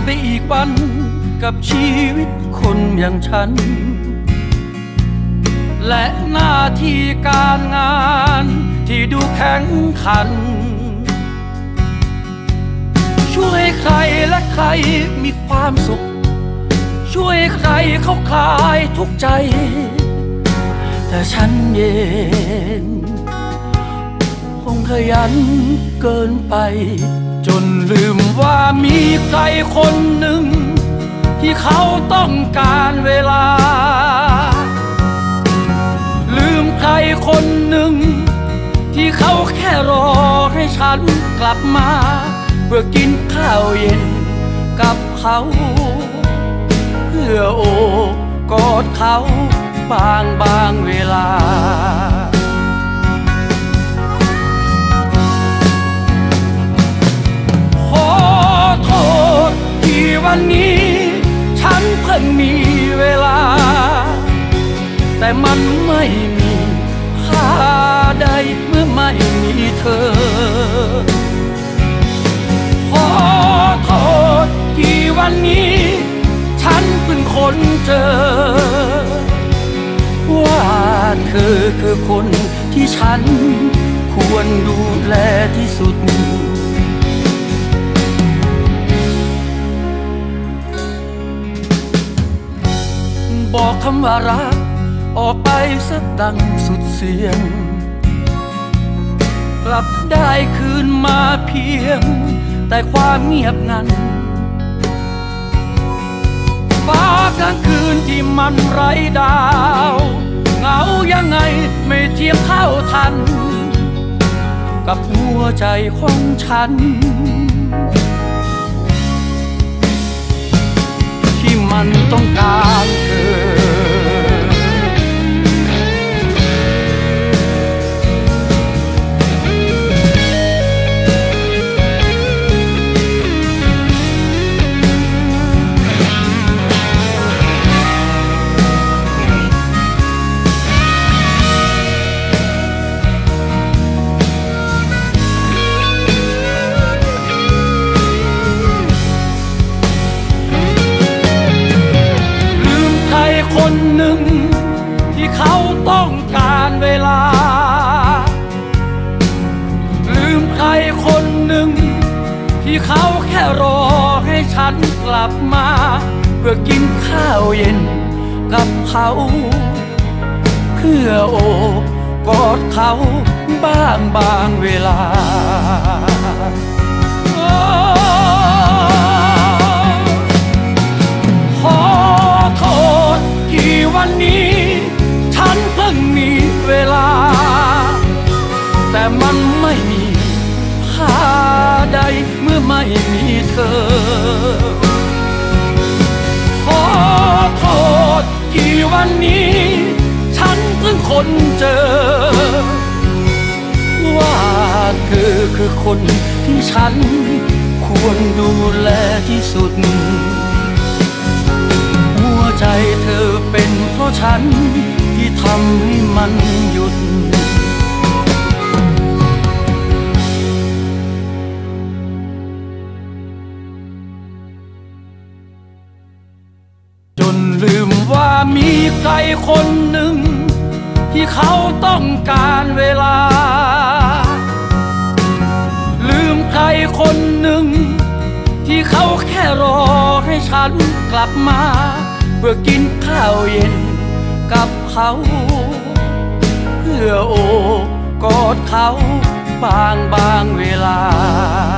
ไปอีกวันกับชีวิตคนอย่างฉันและหน้าที่การงานที่ดูแข็งขันช่วยใครและใครมีความสุขช่วยใครเขาคลายทุกข์ใจแต่ฉันเองคงขยันเกินไปจนลืมว่ามีใครคนหนึ่งที่เขาต้องการเวลาลืมใครคนหนึ่งที่เขาแค่รอให้ฉันกลับมาเพื่อกินข้าวเย็นกับเขาเพื่อโอบกอดเขาบางเวลาขอโทษที่วันนี้ฉันเพิ่งมีเวลาแต่มันไม่มีค่าใดเมื่อไม่มีเธอขอโทษที่วันนี้ฉันเพิ่งค้นเจอว่าเธอคือคนที่ฉันควรดูแลที่สุดบอกคำว่ารักออกไปสักดังสุดเสียงกลับได้คืนมาเพียงแต่ความเงียบงันฟ้ากลางคืนที่มันไร้ดาวเหงายังไงไม่เทียบเท่าทันกับหัวใจของฉันที่มันต้องการเธอคนหนึ่งที่เขาต้องการเวลาลืมใครคนหนึ่งที่เขาแค่รอให้ฉันกลับมาเพื่อกินข้าวเย็นกับเขาเพื่อโอบกอดเขาบางเวลาขอโทษที่วันนี้ฉันเพิ่งมีเวลาแต่มันไม่มีค่าใดเมื่อไม่มีเธอขอโทษที่วันนี้ฉันเพิ่งค้นเจอว่าเธอคือคนที่ฉันควรดูแลที่สุดหัวใจเธอเป็นเพราะฉันที่ทำให้มันหยุดจนลืมว่ามีใครคนหนึ่งที่เขาต้องการเวลาลืมใครคนหนึ่งที่เขาแค่รอให้ฉันกลับมาเพื่อกินข้าวเย็นกับเขาเพื่อโอบกอดเขาบางเวลา